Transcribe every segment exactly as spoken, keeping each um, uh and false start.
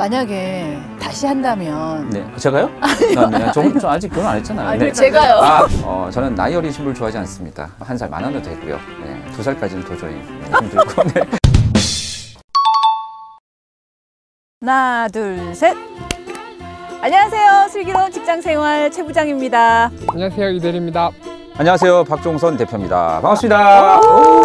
만약에 다시 한다면. 네, 제가요? 아, 저, 저 아직 결혼 안 했잖아요. 아니, 네. 제가요. 아, 어, 저는 나이 어린 신부를 좋아하지 않습니다. 한 살 많아도 되고요. 네, 두 살까지는 도저히 네, 힘들고. 네. 하나, 둘, 셋. 안녕하세요. 슬기로운 직장생활 최 부장입니다. 안녕하세요. 이대리입니다. 안녕하세요. 박종선 대표입니다. 반갑습니다.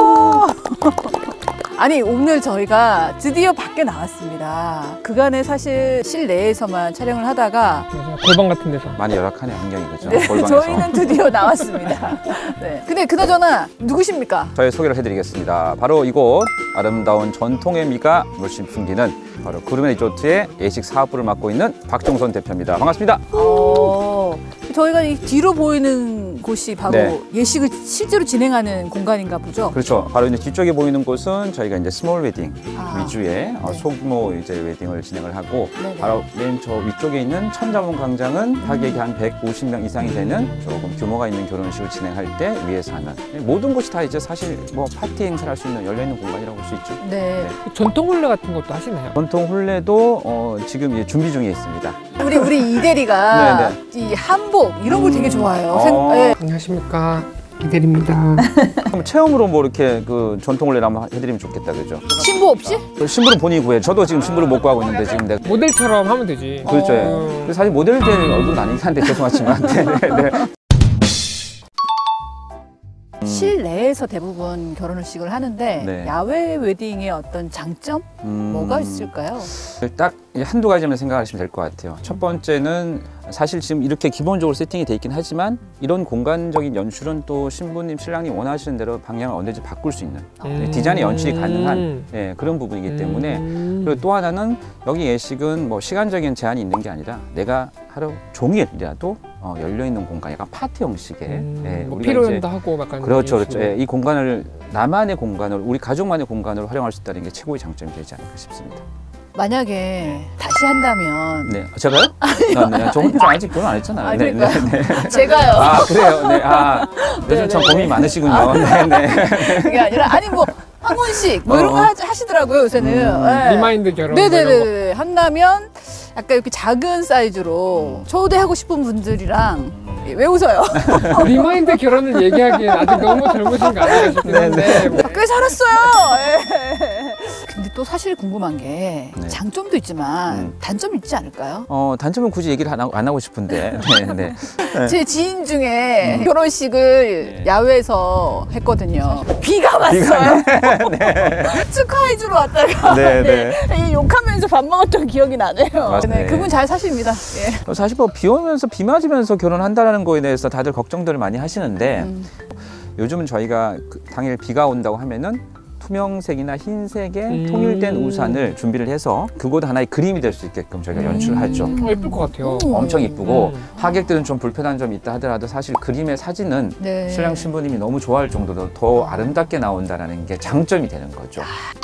아니, 오늘 저희가 드디어 밖에 나왔습니다. 그간에 사실 실내에서만 촬영을 하다가 골방 같은 데서 많이 열악하네, 환경이. 그죠? 네, 골방에서. 저희는 드디어 나왔습니다. 네. 근데 그나저나 누구십니까? 저의 소개를 해드리겠습니다. 바로 이곳 아름다운 전통의 미가 물씬 풍기는 바로 구름의 리조트의 예식 사업부를 맡고 있는 박종선 대표입니다. 반갑습니다. 어, 저희가 이 뒤로 보이는 곳이 바로 네. 예식을 실제로 진행하는 공간인가 보죠? 그렇죠. 바로 이제 뒤쪽에 보이는 곳은 저희가 이제 스몰 웨딩 아, 위주의 네. 소규모 이제 웨딩을 진행을 하고, 네네. 바로 맨 저 위쪽에 있는 천자문 광장은 하객이 한 백오십 명 이상이 되는 조금 규모가 있는 결혼식을 진행할 때 위에서 하는, 모든 곳이 다 이제 사실 뭐 파티 행사를 할 수 있는 열려 있는 공간이라고 볼 수 있죠. 네. 네. 전통 혼례 같은 것도 하시나요? 전통 혼례도 어, 지금 이제 준비 중에 있습니다. 우리 우리 이대리가 이 한복 이런 걸 음. 되게 좋아해요. 어. 생, 네. 안녕하십니까. 이대리입니다. 그럼 체험으로 뭐 이렇게 그 전통 혼례를 한번 해드리면 좋겠다, 그죠? 신부 없이? 신부는 본인이 구해. 저도 지금 신부를 못 구하고 있는데 지금 내가. 모델처럼 하면 되지. 그렇죠. 어. 근데 사실 모델 될 얼굴은 아니긴 한데 죄송하지만. 네, 네, 네. 실내에서 대부분 결혼식을 하는데 네. 야외 웨딩의 어떤 장점? 음... 뭐가 있을까요? 딱 한두 가지만 생각하시면 될 것 같아요. 첫 번째는 사실 지금 이렇게 기본적으로 세팅이 돼 있긴 하지만 이런 공간적인 연출은 또 신부님, 신랑님 원하시는 대로 방향을 언제든지 바꿀 수 있는 음. 디자인의 연출이 가능한 예, 그런 부분이기 때문에. 음. 그리고 또 하나는 여기 예식은 뭐 시간적인 제한이 있는 게 아니라 내가 하루 종일이라도 어, 열려있는 공간, 약간 파티 형식의 음. 예, 뭐 우리가 피로연도 이제 하고 약간 그렇죠, 이런 그렇죠. 식으로. 예, 이 공간을 나만의 공간으로, 우리 가족만의 공간으로 활용할 수 있다는 게 최고의 장점이 되지 않을까 싶습니다. 만약에 다시 한다면. 네, 제가요? 아, 네. 저, 저 아직 결혼 안 했잖아요. 아, 네, 네, 네. 제가요. 아, 그래요? 네. 아, 요즘 네, 참 네, 고민이 네. 많으시군요. 아, 네, 네. 그게 아니라 아니 뭐 한 번씩 뭐 이런 거 어. 하, 하시더라고요 요새는. 음. 네. 리마인드 결혼 뭐 이런 거. 네네네. 한다면 약간 이렇게 작은 사이즈로 초대하고 싶은 분들이랑. 왜 웃어요? 리마인드 결혼을 얘기하기엔 아직 너무 젊으신 거 아닌가 싶은데. 아, 꽤 살았어요. 예. 근데 또 사실 궁금한 게 네. 장점도 있지만 음. 단점이 있지 않을까요? 어, 단점은 굳이 얘기를 안 하고, 안 하고 싶은데. 네, 네. 네. 제 지인 중에 음. 결혼식을 네. 야외에서 했거든요. 비가 왔어요. 네. 축하해주러 왔다가 네, 네. 네. 욕하면서 밥 먹었던 기억이 나네요. 맞네. 네, 그분 잘 사십니다. 예. 사실 뭐 비 오면서 비 맞으면서 결혼한다는 거에 대해서 다들 걱정들을 많이 하시는데, 음. 요즘은 저희가 그 당일 비가 온다고 하면은 투명색이나 흰색의 음. 통일된 우산을 준비를 해서 그곳 하나의 그림이 될 수 있게끔 저희가 연출을 하죠. 음. 어, 예쁠 것 같아요. 오. 엄청 이쁘고 음. 하객들은 좀 불편한 점이 있다 하더라도 사실 그림의 사진은 네. 신랑 신부님이 너무 좋아할 정도로 더 아름답게 나온다는 게 장점이 되는 거죠.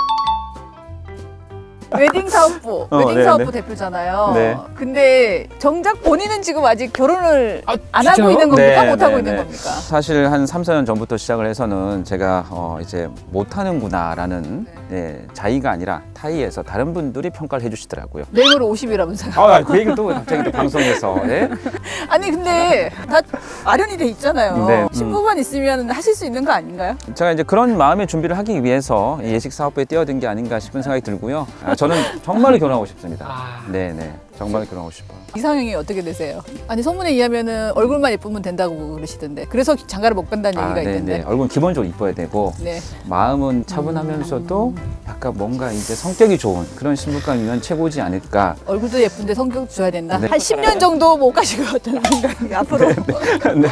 웨딩 사업부, 어, 웨딩 네, 사업부 네. 대표잖아요. 네. 근데 정작 본인은 지금 아직 결혼을 아, 안 하고 진짜요? 있는 겁니까? 네, 못 하고 네, 있는 네. 겁니까? 사실 한 삼, 사 년 전부터 시작을 해서는 제가 어 이제 못하는구나라는 예, 자의가 아니라 타의에서 다른 분들이 평가를 해주시더라고요. 내일 오십이라면서요. 아, 그 얘기를 또 갑자기 또 방송에서. 예? 아니 근데 다 마련이 돼 있잖아요. 네, 음. 신부만 있으면 하실 수 있는 거 아닌가요? 제가 이제 그런 마음의 준비를 하기 위해서 예식 사업부에 뛰어든 게 아닌가 싶은 생각이 들고요. 아, 저는 정말로 결혼하고 싶습니다. 아. 네네, 정말 결혼하고 싶어요. 이상형이 어떻게 되세요? 아니 소문에 의하면은 얼굴만 예쁘면 된다고 그러시던데 그래서 장가를 못 간다는 아, 얘기가 네네. 있던데. 얼굴은 기본적으로 이뻐야 되고 네. 마음은 차분하면서도 약간 뭔가 이제 성격이 좋은 그런 신부감이면 최고지 않을까. 얼굴도 예쁜데 성격도 줘야 된다. 네. 한 십 년 정도 못 가실 것 같다는 생각이 앞으로. 네.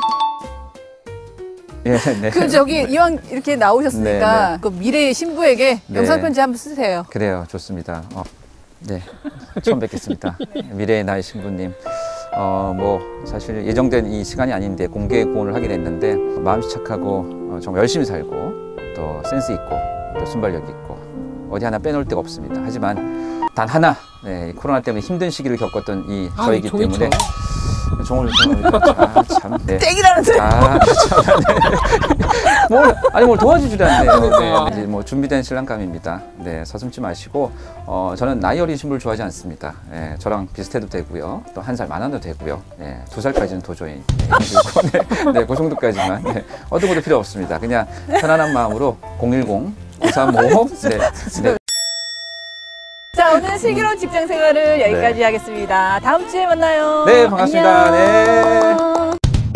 예, 네. 그 저기 이왕 이렇게 나오셨으니까 네, 네. 그 미래의 신부에게 네. 영상 편지 한번 쓰세요. 그래요, 좋습니다. 어, 네, 처음 뵙겠습니다. 미래의 나의 신부님. 어, 뭐 사실 예정된 이 시간이 아닌데 공개 구원을 하게 됐는데 마음씨 착하고 어, 정말 열심히 살고 또 센스 있고 또 순발력 있고 어디 하나 빼놓을 데가 없습니다. 하지만 단 하나, 네, 코로나 때문에 힘든 시기를 겪었던 이 아, 저이기 종이처럼. 때문에 종을 아, 참. 네. 땡이라는 소리. 아, 참. 네. 뭘, 아니 뭘 도와주질 않네요. 네, 이제 뭐 준비된 신랑감입니다. 네, 서슴지 마시고 어, 저는 나이 어린 신부를 좋아하지 않습니다. 네, 저랑 비슷해도 되고요. 또 한 살 많아도 되고요. 네, 두 살까지는 도저히. 네, 그리고, 네, 네, 그 정도까지만. 네, 어떤 것도 필요 없습니다. 그냥 편안한 마음으로 공일공 구삼오. 네, 네. 자, 오늘 슬기로운 직장 생활을 여기까지 네. 하겠습니다. 다음 주에 만나요. 네, 반갑습니다. 안녕. 네.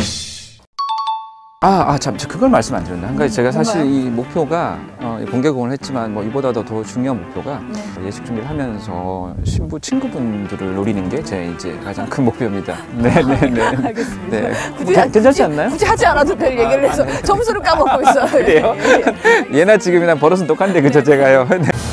아, 아, 참, 저 그걸 말씀 안 드렸네. 한 가지 제가 사실 뭔가요? 이 목표가 어, 공개 공을 했지만 뭐 이보다도 더 중요한 목표가 네. 예식 준비를 하면서 신부 친구분들을 노리는 게 제 이제 가장 큰 목표입니다. 네, 네, 네. 알겠습니다. 네. 굳이, 괜- 괜찮지 굳이- 않나요? 굳이 하지 않아도 될 얘기를 아, 해서 네. 점수를 까먹고 있어요. 그래요? 예, 예. 예나 지금이나 버릇은 똑같은데 그죠 제가요. 네.